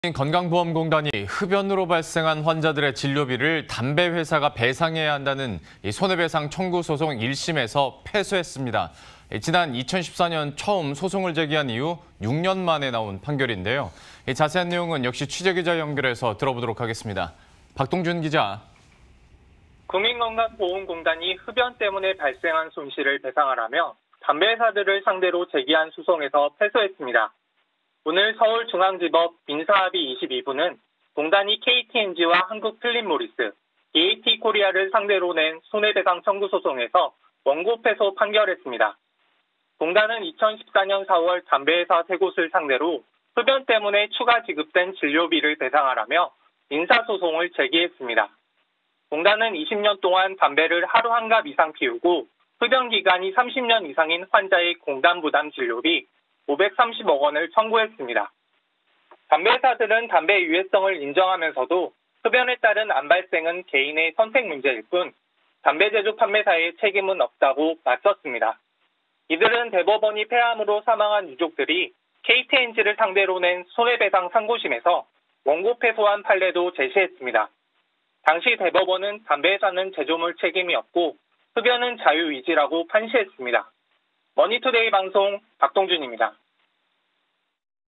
건강보험공단이 흡연으로 발생한 환자들의 진료비를 담배 회사가 배상해야 한다는 손해배상 청구 소송 1심에서 패소했습니다. 지난 2014년 처음 소송을 제기한 이후 6년 만에 나온 판결인데요. 자세한 내용은 역시 취재기자 연결해서 들어보도록 하겠습니다. 박동준 기자. 국민건강보험공단이 흡연 때문에 발생한 손실을 배상하라며 담배 회사들을 상대로 제기한 소송에서 패소했습니다. 오늘 서울중앙지법 민사합의 22부는 공단이 KTNG와 한국필립모리스, DAT 코리아를 상대로 낸 손해배상 청구 소송에서 원고 패소 판결했습니다. 공단은 2014년 4월 담배회사 3곳을 상대로 흡연 때문에 추가 지급된 진료비를 배상하라며 민사소송을 제기했습니다. 공단은 20년 동안 담배를 하루 한 갑 이상 피우고 흡연 기간이 30년 이상인 환자의 공단 부담 진료비 530억 원을 청구했습니다. 담배 회사들은 담배의 유해성을 인정하면서도 흡연에 따른 암 발생은 개인의 선택 문제일 뿐 담배 제조 판매사의 책임은 없다고 맞섰습니다. 이들은 대법원이 폐암으로 사망한 유족들이 KTNG를 상대로 낸 손해배상 상고심에서 원고 패소한 판례도 제시했습니다. 당시 대법원은 담배 회사는 제조물 책임이 없고 흡연은 자유의지라고 판시했습니다. 머니투데이 방송 박동준입니다.